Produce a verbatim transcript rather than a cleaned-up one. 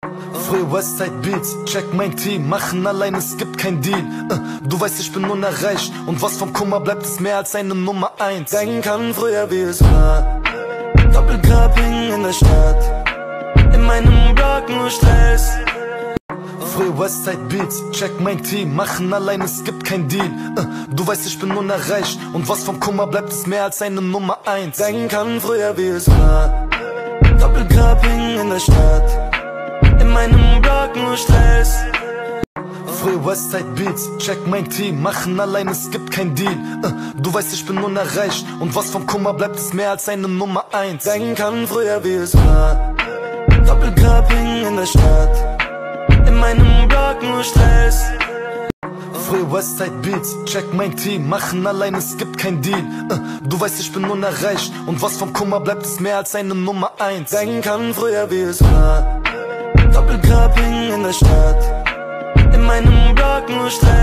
Früher Westside Beats, check mein Team, machen allein, es gibt kein Deal. uh, Du weißt, ich bin unerreicht und was vom Kummer bleibt, ist mehr als eine Nummer eins. Denken kann früher wie es war, Doppelgrab hing in der Stadt, in meinem Block nur Stress. Früher Westside Beats, check mein Team, machen allein, es gibt kein Deal. uh, Du weißt, ich bin unerreicht und was vom Kummer bleibt, ist mehr als eine Nummer eins. Denken kann früher wie es war, Doppelgrab hing in der Stadt, in meinem Block nur Stress. Früher Westside Beats, check mein Team, machen allein, es gibt kein Deal. uh, Du weißt, ich bin unerreicht und was vom Kummer bleibt, ist mehr als eine Nummer eins. Denken kann früher wie es war, Doppelgrab hing in der Stadt, in meinem Block nur Stress. Früher Westside Beats, check mein Team, machen allein, es gibt kein Deal. uh, Du weißt, ich bin unerreicht und was vom Kummer bleibt, ist mehr als eine Nummer eins. Denken kann früher wie es war, Doppelgrab hing in der Stadt, in meinem Block nur Stress.